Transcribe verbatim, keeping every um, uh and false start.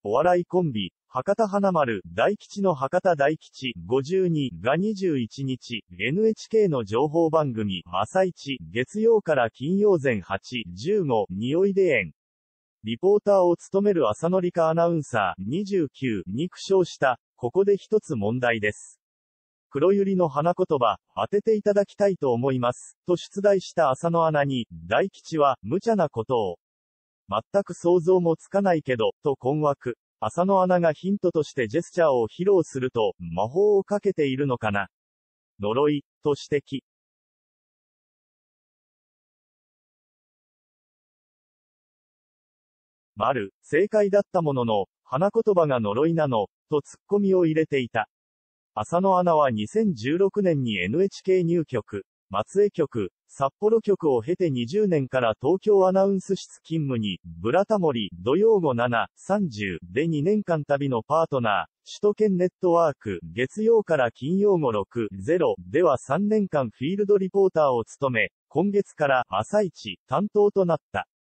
お笑いコンビ、博多華丸、大吉の博多大吉、ごじゅうにがにじゅういちにち、エヌエイチケー の情報番組、朝一、月曜から金曜前はち、じゅうご、においで園。リポーターを務める浅野里香アナウンサー、にじゅうきゅうに苦笑した。ここで一つ問題です。黒百合の花言葉、当てていただきたいと思います。と出題した浅野アナに、大吉は、無茶なことを。全く想像もつかないけど、と困惑。浅野アナがヒントとしてジェスチャーを披露すると、魔法をかけているのかな。呪い、と指摘。丸、正解だったものの、花言葉が呪いなの、とツッコミを入れていた。浅野アナはにせんじゅうろくねんに エヌエイチケー 入局、松江局、札幌局を経てにじゅうねんから東京アナウンス室勤務に、ブラタモリ、土曜午なな、さんじゅうでにねんかん旅のパートナー、首都圏ネットワーク、月曜から金曜午ろく、ゼロではさんねんかんフィールドリポーターを務め、今月から朝一担当となった。